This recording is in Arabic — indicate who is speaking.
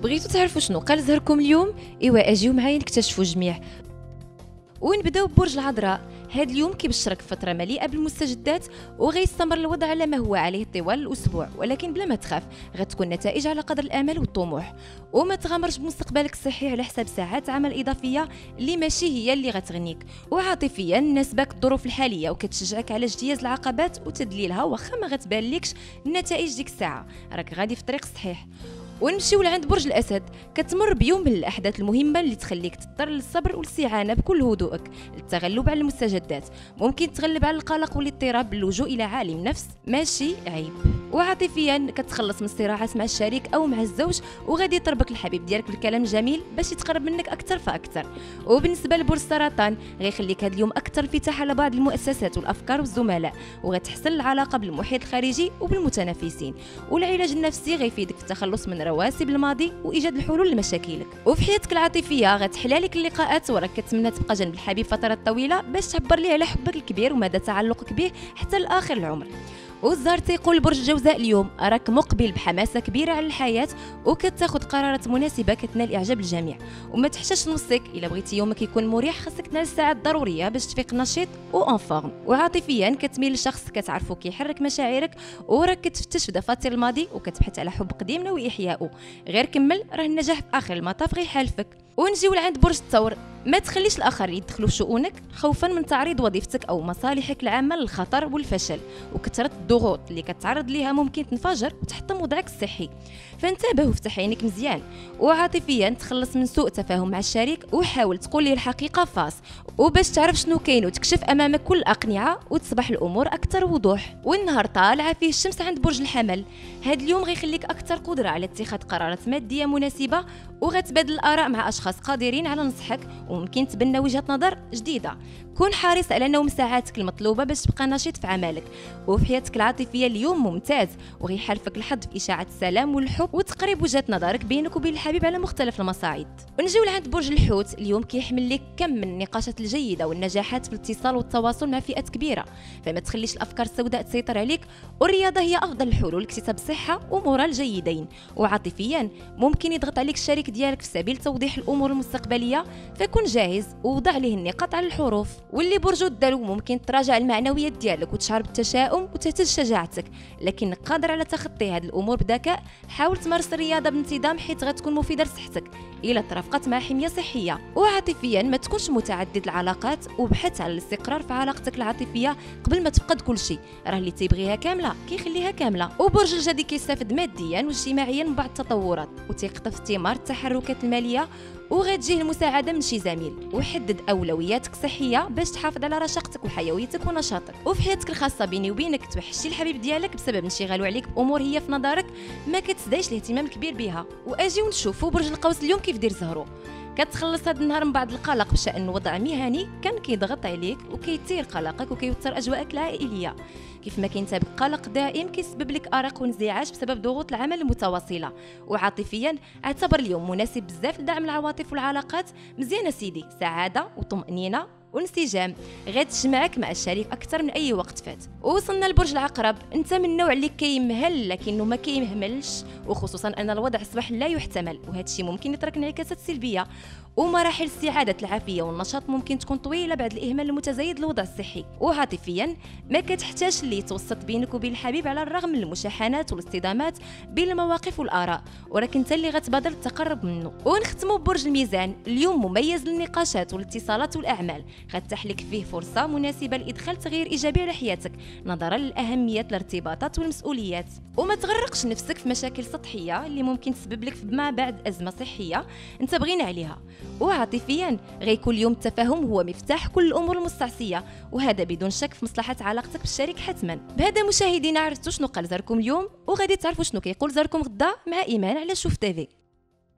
Speaker 1: بغيتو تعرفوا شنو قال زهركم اليوم؟ ايوا اجيو معايا نكتشفوا جميع. ونبداو ببرج العذراء. هذا اليوم كيبشرك فتره مليئه بالمستجدات، وغيستمر الوضع على ما هو عليه طوال الاسبوع، ولكن بلا ما تخاف غتكون نتائج على قدر الامل والطموح. وما تغامرش بمستقبلك الصحي على حساب ساعات عمل اضافيه اللي ماشي هي اللي غتغنيك. وعاطفيا ناسبك الظروف الحاليه وكتشجعك على اجتياز العقبات وتذليلها، واخا ما غتبان لكش النتائج ديك الساعه، راك غادي في الطريق الصحيح. ونمشيو لعند برج الاسد. كتمر بيوم من الاحداث المهمه اللي تخليك تضطر للصبر والاستعانه بكل هدوءك للتغلب على المستجدات. ممكن تغلب على القلق والاضطراب باللجوء الى عالم نفس، ماشي عيب. وعاطفيا كتخلص من الصراعات مع الشريك او مع الزوج، وغادي يطربك الحبيب ديالك بالكلام الجميل باش يتقرب منك اكثر فاكثر. وبالنسبه لبرج السرطان، غيخليك هذا اليوم اكثر انفتاح على بعض المؤسسات والافكار والزملاء، وغتحسن العلاقه بالمحيط الخارجي وبالمتنافسين. والعلاج النفسي غيفيدك في التخلص من رواسب الماضي وايجاد الحلول لمشاكلك. وفي حياتك العاطفيه غتحلى لك اللقاءات، وراك كتمنى تبقى جنب الحبيب فترات طويله باش تعبر ليه على حبك الكبير ومدى تعلقك به حتى لاخر العمر. والزهر تيقول برج الجوزاء اليوم راك مقبل بحماسه كبيره على الحياه، وكتاخذ قرارات مناسبه كتنال اعجاب الجميع. وما تحتاجش نوصيك الا بغيتي يومك يكون مريح خاصك تنال الساعات الضروريه باش تفيق نشيط اون فورم. وعاطفيا كتميل لشخص كتعرفو كيحرك مشاعرك، وراك كتفتش في دفاتر الماضي وكتبحث على حب قديم ناوي احيائه. غير كمل، راه النجاح في اخر المطاف غيحالفك. ونجيو لعند برج الثور. ما تخليش الاخرين يدخلوا في شؤونك خوفا من تعريض وظيفتك او مصالحك العامه للخطر والفشل، وكثره الضغوط اللي كتعرض ليها ممكن تنفجر وتحطم وضعك الصحي. فانتبه وفتح عينيك مزيان. وعاطفيا تخلص من سوء تفاهم مع الشريك، وحاول تقول ليه الحقيقه فاس، وباش تعرف شنو كاين وتكشف امامك كل الاقنعه وتصبح الامور اكثر وضوح. والنهار طالعه فيه الشمس عند برج الحمل. هذا اليوم غيخليك اكثر قدره على اتخاذ قرارات ماديه مناسبه، وغتبادل الاراء مع اشخاص قادرين على نصحك، وممكن تبنى وجهه نظر جديده. كون حريص على نوم ساعاتك المطلوبه باش تبقى نشيط في عملك. وفي حياتك العاطفيه اليوم ممتاز، وغيحالفك الحظ في اشاعه السلام والحب وتقريب وجهه نظرك بينك وبين الحبيب على مختلف المصاعد. ونجيو لعند برج الحوت. اليوم كيحمل لك كم من النقاشات الجيده والنجاحات في الاتصال والتواصل مع فئات كبيره، فما تخليش الافكار السوداء تسيطر عليك. والرياضه هي افضل الحلول لاكتساب صحه ومورال جيدين. وعاطفيا ممكن يضغط عليك الشريك ديالك في سبيل توضيح الامور المستقبليه، فكن جاهز ووضع له النقاط على الحروف. واللي برجو الدلو ممكن تراجع المعنويات ديالك وتشعر بالتشاؤم وتهتز شجاعتك، لكنك قادر على تخطي هذه الامور بذكاء. حاول تمارس الرياضه بانتظام حيث غتكون مفيده لصحتك الى ترافقت مع حميه صحيه. وعاطفيا ما تكونش متعدد العلاقات، وبحث على الاستقرار في علاقتك العاطفيه قبل ما تفقد كل شيء. راه اللي تيبغيها كامله كيخليها كامله. وبرج الجدي كيستافد ماديا واجتماعيا من بعض التطورات، وتيقطف ثمار التحركات الماليه، وغتجيه المساعده من شي زميل. وحدد اولوياتك الصحيه باش تحافظ على رشاقتك وحيويتك ونشاطك. وفي حياتك الخاصه بيني وبينك توحشي الحبيب ديالك بسبب انشغاله عليك بامور هي في نظرك ما كتسدايش الاهتمام الكبير بها. واجيو نشوفوا برج القوس اليوم كيف دير زهرو. كتخلص هذا النهار من بعض القلق بشان وضع مهني كان كيضغط عليك وكيثير قلقك وكيوتر اجواءك العائليه. كيف ما كاين تابع قلق دائم كيسبب لك ارق وانزعاج بسبب ضغوط العمل المتواصله. وعاطفيا اعتبر اليوم مناسب بزاف لدعم العواطف والعلاقات. مزيانه سيدي، سعاده وطمانينه وانسجام غتجمعك مع الشريك اكثر من اي وقت فات. ووصلنا لبرج العقرب. انت من النوع اللي كيمهل لكنه ما كيمهملش، وخصوصا ان الوضع اصبح لا يحتمل، وهذا الشيء ممكن يترك انعكاسات سلبيه. ومراحل استعاده العافيه والنشاط ممكن تكون طويله بعد الاهمال المتزايد للوضع الصحي. وعاطفيا ما كتحتاج اللي يتوسط بينك وبين الحبيب على الرغم من المشاحنات والاصطدامات بين المواقف والاراء، وراك انت اللي غتبادر التقرب منه. ونختموا ببرج الميزان. اليوم مميز للنقاشات والاتصالات والاعمال، غتتاح لك فيه فرصه مناسبه لادخال تغيير ايجابي على حياتك نظرا لاهميه الارتباطات والمسؤوليات. وما تغرقش نفسك في مشاكل سطحيه اللي ممكن تسبب لك ما بعد ازمه صحيه انت بغينا عليها. وعاطفيا غيكون اليوم التفاهم هو مفتاح كل الامور المستعصيه، وهذا بدون شك في مصلحه علاقتك بالشريك حتما. بهذا مشاهدينا عرفتوا شنو قال زهركم اليوم، وغادي تعرفوا شنو كيقول زهركم غدا مع ايمان على شوف تيفي.